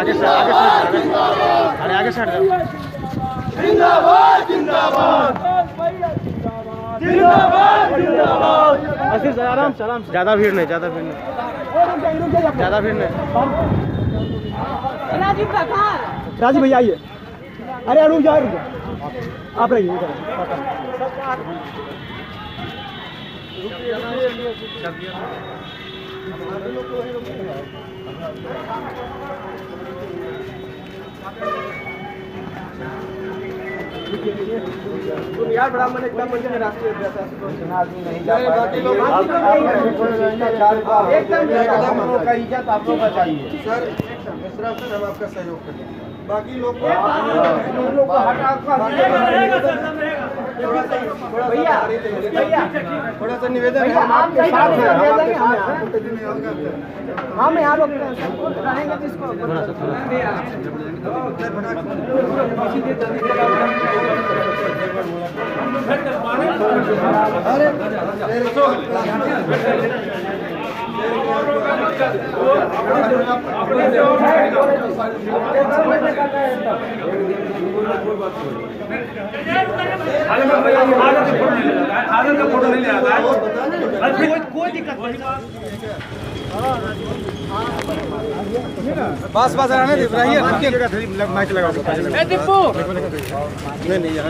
आगे से अरे आगे से जिंदाबाद जिंदाबाद जिंदाबाद जिंदाबाद। आराम से ज़्यादा भीड़ नहीं ज़्यादा भीड़ नहीं राजीव भैया आइए। अरे रुक जाओ आप रहिए तुम यार बड़ा मन एकदम मंदिर में रास्ते नहीं जा पाते एकदम का इज्जत आप लोग का चाहिए सर। मिश्रा सर हम आपका सहयोग करें, बाकी लोग को हटा भैया थोड़ा सा निवेदन है आपके साथ हम यहाँ लोग रहेंगे जिसको कोई दिक्कत नहीं। बस रहने दे रहिए माइक लगाओ दीपू नहीं यहाँ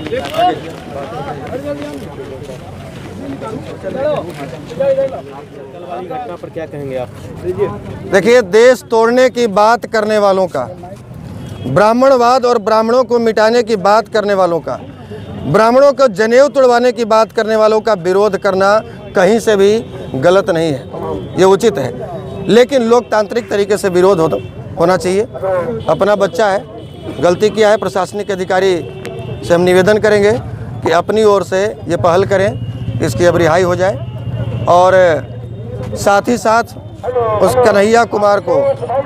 घटना पर क्या कहेंगे आप? देखिए, देश तोड़ने की बात करने वालों का, ब्राह्मणवाद और ब्राह्मणों को मिटाने की बात करने वालों का, ब्राह्मणों को जनेऊ तोड़वाने की बात करने वालों का विरोध करना कहीं से भी गलत नहीं है, ये उचित है। लेकिन लोकतांत्रिक तरीके से विरोध होना चाहिए। अपना बच्चा है, गलती किया है, प्रशासनिक अधिकारी से हम निवेदन करेंगे कि अपनी ओर से ये पहल करें, इसकी अब रिहाई हो जाए। और साथ ही साथ उस कन्हैया कुमार को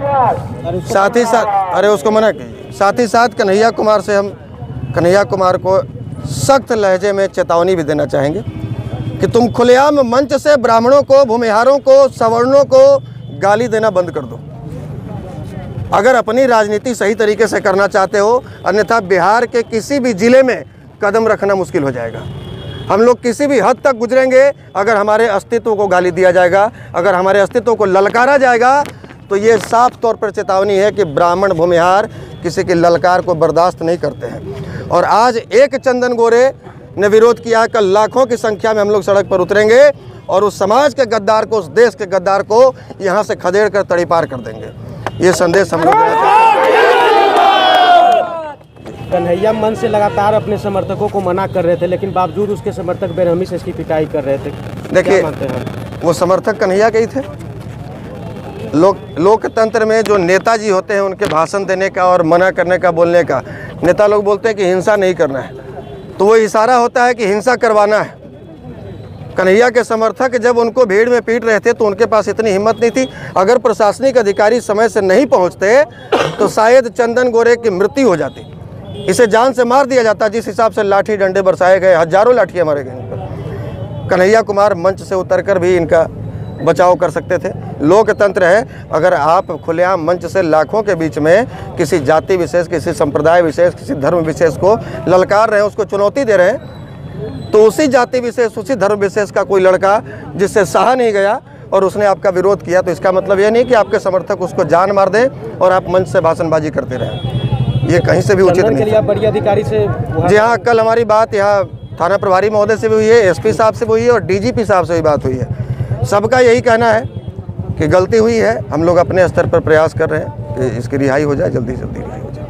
उसको मना कीजिए। साथ ही साथ कन्हैया कुमार को सख्त लहजे में चेतावनी भी देना चाहेंगे कि तुम खुलेआम मंच से ब्राह्मणों को, भूमिहारों को, सवर्णों को गाली देना बंद कर दो। अगर अपनी राजनीति सही तरीके से करना चाहते हो, अन्यथा बिहार के किसी भी जिले में कदम रखना मुश्किल हो जाएगा। हम लोग किसी भी हद तक गुजरेंगे अगर हमारे अस्तित्व को गाली दिया जाएगा, अगर हमारे अस्तित्व को ललकारा जाएगा, तो ये साफ तौर पर चेतावनी है कि ब्राह्मण भूमिहार किसी के ललकार को बर्दाश्त नहीं करते हैं। और आज एक चंदन गोरे ने विरोध किया, कल लाखों की संख्या में हम लोग सड़क पर उतरेंगे और उस समाज के गद्दार को, उस देश के गद्दार को यहाँ से खदेड़ कर तड़ीपार कर देंगे। ये संदेश हम लोग देना चाहते हैं। कन्हैया मन से लगातार अपने समर्थकों को मना कर रहे थे, लेकिन बावजूद उसके समर्थक बेरहमी से इसकी पिटाई कर रहे थे। देखिए, वो समर्थक कन्हैया के ही थे। लोकतंत्र में जो नेताजी होते हैं, उनके भाषण देने का और मना करने का, बोलने का, नेता लोग बोलते हैं कि हिंसा नहीं करना है, तो वो इशारा होता है कि हिंसा करवाना है। कन्हैया के समर्थक जब उनको भीड़ में पीट रहे थे तो उनके पास इतनी हिम्मत नहीं थी। अगर प्रशासनिक अधिकारी समय से नहीं पहुंचते तो शायद चंदन गोरे की मृत्यु हो जाती, इसे जान से मार दिया जाता। जिस हिसाब से लाठी डंडे बरसाए गए, हजारों लाठियाँ मारे गए इन पर। कन्हैया कुमार मंच से उतरकर भी इनका बचाव कर सकते थे। लोकतंत्र है, अगर आप खुलेआम मंच से लाखों के बीच में किसी जाति विशेष, किसी संप्रदाय विशेष, किसी धर्म विशेष को ललकार रहे हैं, उसको चुनौती दे रहे हैं, तो उसी जाति विशेष, उसी धर्म विशेष का कोई लड़का जिससे सहा नहीं गया और उसने आपका विरोध किया, तो इसका मतलब यह नहीं कि आपके समर्थक उसको जान मार दें और आप मंच से भाषणबाजी करते रहें। ये कहीं से भी उचित नहीं। बड़ी अधिकारी से जी हाँ, कल हमारी बात यहाँ थाना प्रभारी महोदय से भी हुई है, एसपी साहब से भी हुई है और डीजीपी साहब से भी बात हुई है। सबका यही कहना है कि गलती हुई है, हम लोग अपने स्तर पर प्रयास कर रहे हैं कि इसकी रिहाई हो जाए, जल्दी से जल्दी रिहाई हो जाए।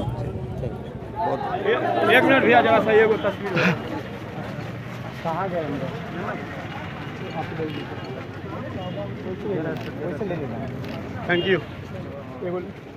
एक मिनट भैया, जरा सा ये तस्वीर कहाँ गए? Thank you.